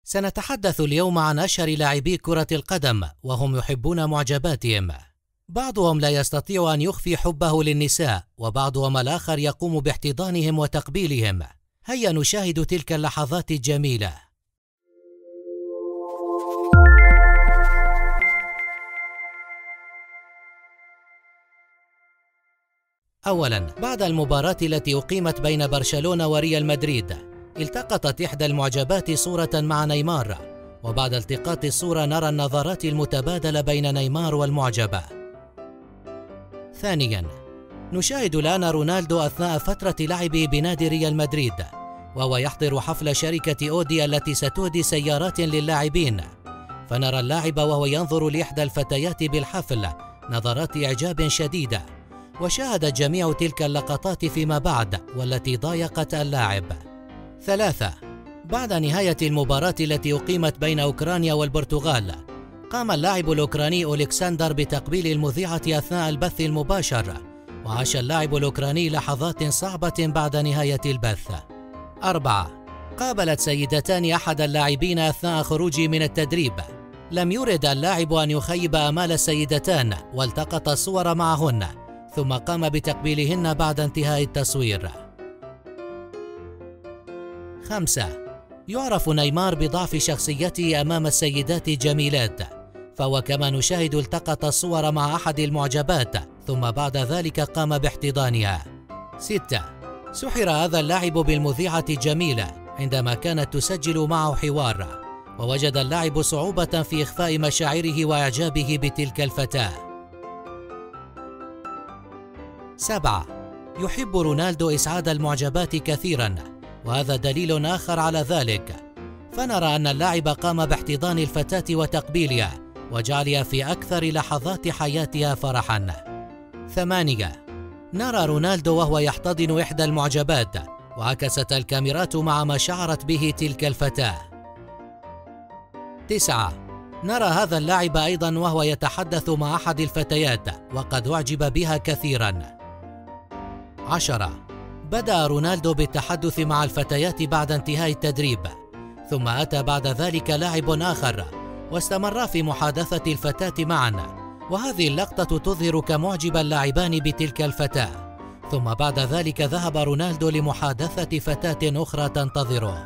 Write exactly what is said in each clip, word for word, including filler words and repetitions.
سنتحدث اليوم عن أشهر لاعبي كرة القدم وهم يحبون معجباتهم. بعضهم لا يستطيع أن يخفي حبه للنساء، وبعضهم الآخر يقوم باحتضانهم وتقبيلهم. هيا نشاهد تلك اللحظات الجميلة. أولاً، بعد المباراة التي أقيمت بين برشلونة وريال مدريد، التقطت إحدى المعجبات صورة مع نيمار، وبعد التقاط الصورة نرى النظرات المتبادلة بين نيمار والمعجبة. ثانياً، نشاهد الآن رونالدو أثناء فترة لعبه بنادي ريال مدريد، وهو يحضر حفل شركة أودي التي ستهدي سيارات للاعبين، فنرى اللاعب وهو ينظر لإحدى الفتيات بالحفل نظرات إعجاب شديدة، وشاهد جميع تلك اللقطات فيما بعد والتي ضايقت اللاعب. ثلاثة، بعد نهاية المباراة التي أقيمت بين أوكرانيا والبرتغال، قام اللاعب الأوكراني أولكسندر بتقبيل المذيعة أثناء البث المباشر، وعاش اللاعب الأوكراني لحظات صعبة بعد نهاية البث. أربعة، قابلت سيدتان أحد اللاعبين أثناء خروجه من التدريب. لم يرد اللاعب أن يخيب آمال السيدتان، والتقط الصور معهن، ثم قام بتقبيلهن بعد انتهاء التصوير. خمسة، يعرف نيمار بضعف شخصيته أمام السيدات الجميلات، فهو كما نشاهد التقط الصور مع أحد المعجبات، ثم بعد ذلك قام باحتضانها. ستة، سحر هذا اللاعب بالمذيعة الجميلة عندما كانت تسجل معه حوار، ووجد اللاعب صعوبة في إخفاء مشاعره وإعجابه بتلك الفتاة. سبعة، يحب رونالدو إسعاد المعجبات كثيراً، وهذا دليل آخر على ذلك، فنرى أن اللاعب قام باحتضان الفتاة وتقبيلها وجعلها في أكثر لحظات حياتها فرحاً. ثمانية، نرى رونالدو وهو يحتضن إحدى المعجبات، وعكست الكاميرات مع ما شعرت به تلك الفتاة. تسعة، نرى هذا اللاعب أيضاً وهو يتحدث مع أحد الفتيات وقد أعجب بها كثيراً. عشرة، بدأ رونالدو بالتحدث مع الفتيات بعد انتهاء التدريب، ثم أتى بعد ذلك لاعب آخر واستمرا في محادثة الفتاة معا، وهذه اللقطة تظهر كم أعجب اللاعبان بتلك الفتاة، ثم بعد ذلك ذهب رونالدو لمحادثة فتاة أخرى تنتظره.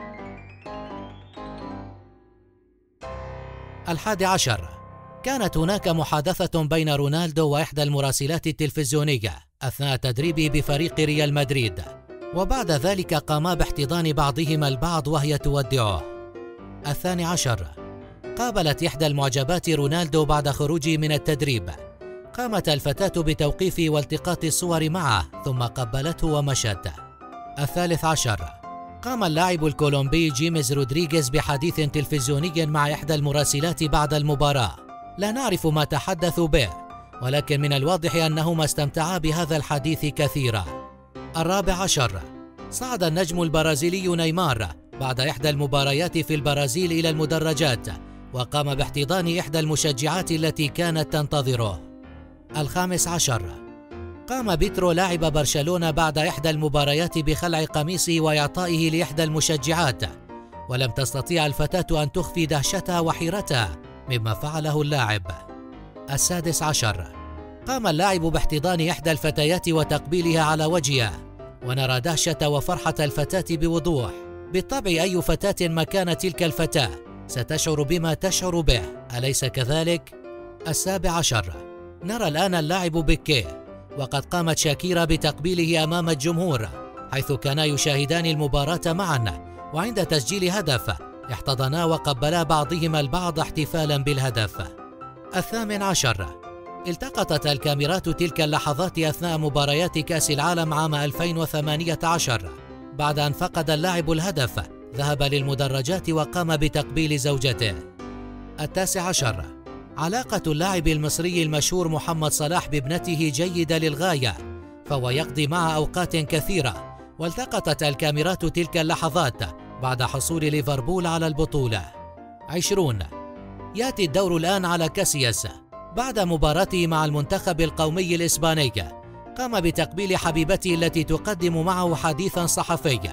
الحادي عشر، كانت هناك محادثة بين رونالدو وإحدى المراسلات التلفزيونية أثناء تدريبه بفريق ريال مدريد، وبعد ذلك قاما باحتضان بعضهما البعض وهي تودعه. الثاني عشر، قابلت إحدى المعجبات رونالدو بعد خروجه من التدريب، قامت الفتاة بتوقيفه والتقاط الصور معه ثم قبلته ومشت. الثالث عشر، قام اللاعب الكولومبي جيمس رودريغيز بحديث تلفزيوني مع إحدى المراسلات بعد المباراة، لا نعرف ما تحدثوا به، ولكن من الواضح أنهما استمتعا بهذا الحديث كثيرا. الرابع عشر، صعد النجم البرازيلي نيمار بعد إحدى المباريات في البرازيل إلى المدرجات، وقام باحتضان إحدى المشجعات التي كانت تنتظره. الخامس عشر، قام بيترو لاعب برشلونة بعد إحدى المباريات بخلع قميصه وإعطائه لإحدى المشجعات، ولم تستطيع الفتاة أن تخفي دهشتها وحيرتها مما فعله اللاعب. السادس عشر، قام اللاعب باحتضان إحدى الفتيات وتقبيلها على وجهها، ونرى دهشة وفرحة الفتاة بوضوح. بالطبع أي فتاة مكان تلك الفتاة ستشعر بما تشعر به، أليس كذلك؟ السابع عشر، نرى الآن اللاعب بيكيه، وقد قامت شاكيرا بتقبيله أمام الجمهور، حيث كانا يشاهدان المباراة معا، وعند تسجيل هدف احتضنا وقبلا بعضهما البعض احتفالا بالهدف. الثامن عشر، التقطت الكاميرات تلك اللحظات أثناء مباريات كأس العالم عام ألفين وثمانية عشر، بعد أن فقد اللاعب الهدف ذهب للمدرجات وقام بتقبيل زوجته. التاسع عشر، علاقة اللاعب المصري المشهور محمد صلاح بابنته جيدة للغاية، فهو يقضي معها أوقات كثيرة، والتقطت الكاميرات تلك اللحظات بعد حصول ليفربول على البطولة. عشرون، يأتي الدور الآن على كاسياس بعد مباراته مع المنتخب القومي الإسباني، قام بتقبيل حبيبته التي تقدم معه حديثا صحفي،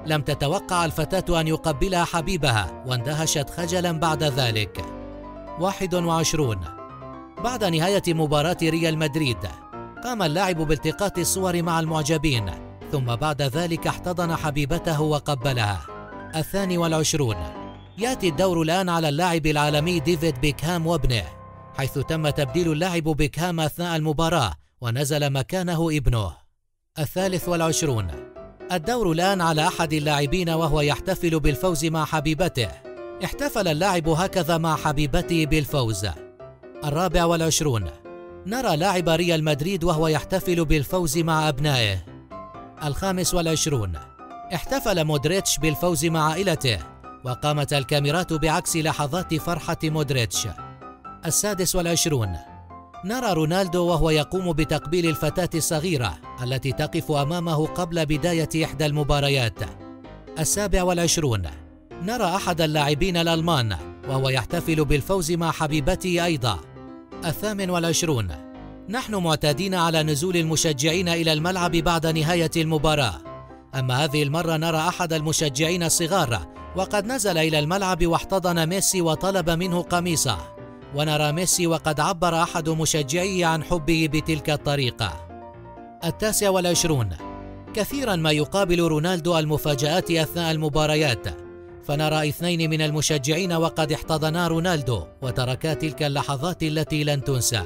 لم تتوقع الفتاة أن يقبلها حبيبها واندهشت خجلا بعد ذلك. واحد وعشرون. بعد نهاية مباراة ريال مدريد قام اللاعب بالتقاط الصور مع المعجبين، ثم بعد ذلك احتضن حبيبته وقبلها. الثاني والعشرون. يأتي الدور الآن على اللاعب العالمي ديفيد بيكهام وابنه، حيث تم تبديل اللاعب بيكهام أثناء المباراة ونزل مكانه ابنه. الثالث والعشرون. الدور الآن على أحد اللاعبين وهو يحتفل بالفوز مع حبيبته. احتفل اللاعب هكذا مع حبيبته بالفوز. الرابع والعشرون. نرى لاعب ريال مدريد وهو يحتفل بالفوز مع أبنائه. الخامس والعشرون. احتفل مودريتش بالفوز مع عائلته، وقامت الكاميرات بعكس لحظات فرحة مودريتش. السادس والعشرون. نرى رونالدو وهو يقوم بتقبيل الفتاة الصغيرة التي تقف أمامه قبل بداية إحدى المباريات. السابع والعشرون. نرى أحد اللاعبين الألمان وهو يحتفل بالفوز مع حبيبته أيضا. الثامن والعشرون. نحن معتادين على نزول المشجعين إلى الملعب بعد نهاية المباراة، أما هذه المرة نرى أحد المشجعين الصغار وقد نزل إلى الملعب واحتضن ميسي وطلب منه قميصه، ونرى ميسي وقد عبر أحد مشجعيه عن حبه بتلك الطريقة. التاسع والعشرون. كثيرا ما يقابل رونالدو المفاجآت أثناء المباريات، فنرى اثنين من المشجعين وقد احتضنا رونالدو وتركا تلك اللحظات التي لن تنسى.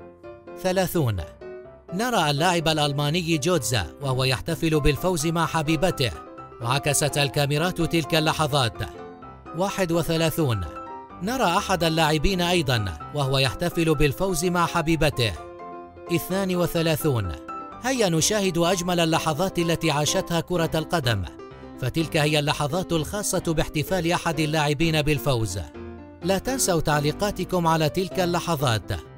ثلاثون. نرى اللاعب الألماني جوتزا وهو يحتفل بالفوز مع حبيبته، وعكست الكاميرات تلك اللحظات. واحد وثلاثون. نرى أحد اللاعبين أيضا وهو يحتفل بالفوز مع حبيبته. اثنان وثلاثون. هيا نشاهد أجمل اللحظات التي عاشتها كرة القدم، فتلك هي اللحظات الخاصة باحتفال أحد اللاعبين بالفوز. لا تنسوا تعليقاتكم على تلك اللحظات.